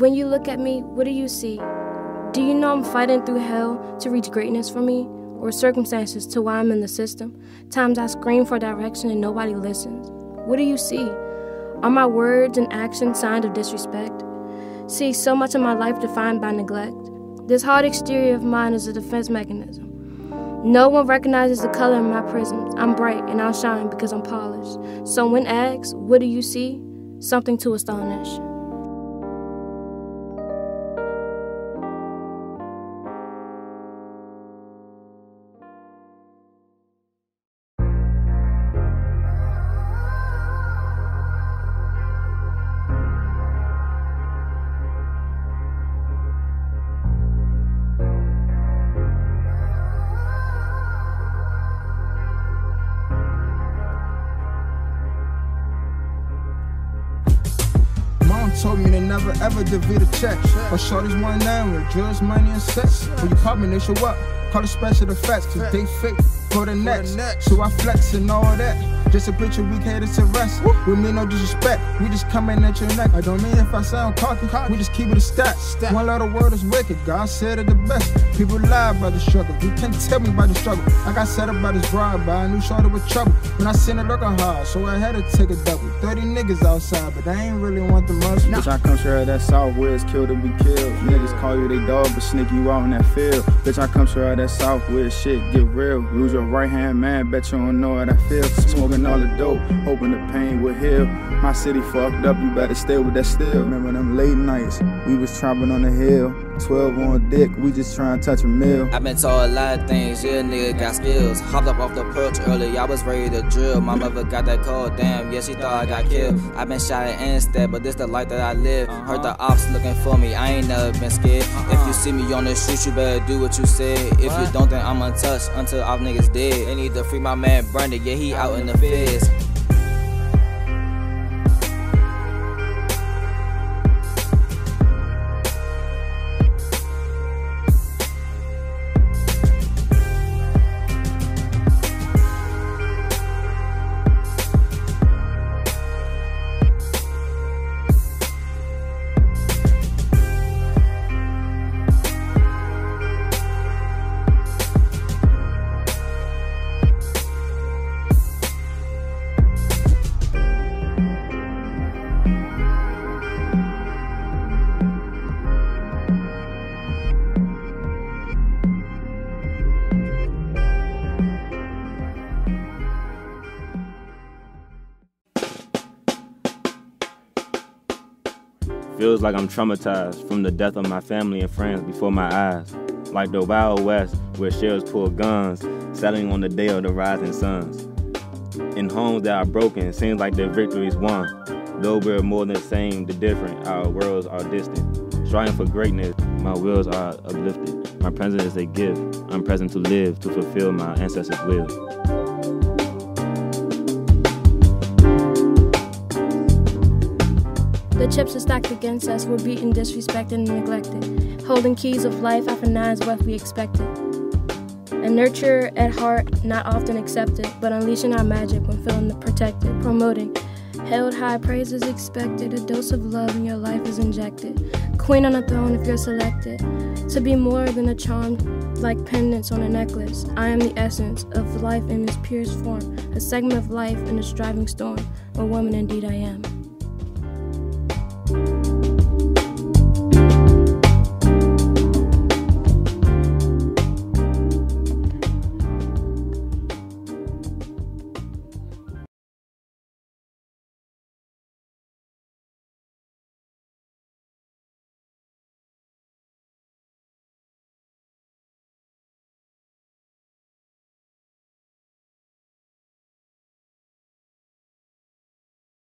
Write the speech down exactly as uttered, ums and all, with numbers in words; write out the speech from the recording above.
When you look at me, what do you see? Do you know I'm fighting through hell to reach greatness for me? Or circumstances to why I'm in the system? Times I scream for direction and nobody listens. What do you see? Are my words and actions signs of disrespect? See, so much of my life defined by neglect. This hard exterior of mine is a defense mechanism. No one recognizes the color in my prisms. I'm bright and I'll shine because I'm polished. So when asked, what do you see? Something to astonish. Told me to never ever defeat a check. But shorties one nine with drugs, money, and sex. When you pop me, they show up. Call it special effects, cause they fake for the next. So I flex and all that. Just a picture we cater to rest. We mean no disrespect, we just coming at your neck. I don't mean if I sound cocky, we just keep it a stat. One lot of word is wicked, God said it the best. People lie about the struggle, you can't tell me about the struggle. I got set up by this bribe, but I knew shorty with trouble. When I seen it looking hard, so I had to take a double. Thirty niggas outside, but I ain't really want the muscle. Bitch, I come straight out that south where it's killed to be killed. Niggas call you they dog, but sneak you out in that field. Bitch, I come straight out that south where shit get real. Lose your right hand man, bet you don't know what I feel. Smoking all the dope, hoping the pain will heal. My city fucked up, you better stay with that still. Remember them late nights, we was trapping on the hill. twelve on dick, we just trying to touch a meal. I been told a lot of things, yeah, nigga got skills. Hopped up off the perch early, I was ready to drill. My mother got that call, damn, yeah, she thought I got killed. I been shot at instead, but this the life that I live. Heard the ops looking for me, I ain't never been scared. If you see me on the street, you better do what you said. If you don't, then I'm untouched until our niggas dead. They need to free my man Brandon, yeah, he out in the feds. Feels like I'm traumatized from the death of my family and friends before my eyes. Like the Wild West where sheriffs pull guns, settling on the day of the rising suns. In homes that are broken, seems like their victory's won. Though we're more than the same, the different, our worlds are distant. Striving for greatness, my wills are uplifted. My presence is a gift. I'm present to live, to fulfill my ancestors' will. The chips are stacked against us, we're beaten, disrespected, and neglected. Holding keys of life after nine is what we expected. A nurture at heart, not often accepted, but unleashing our magic when feeling protected. Promoting, held high, praise is expected. A dose of love in your life is injected. Queen on a throne if you're selected. To be more than a charm, like pendants on a necklace. I am the essence of life in its purest form. A segment of life in a striving storm. A woman indeed I am.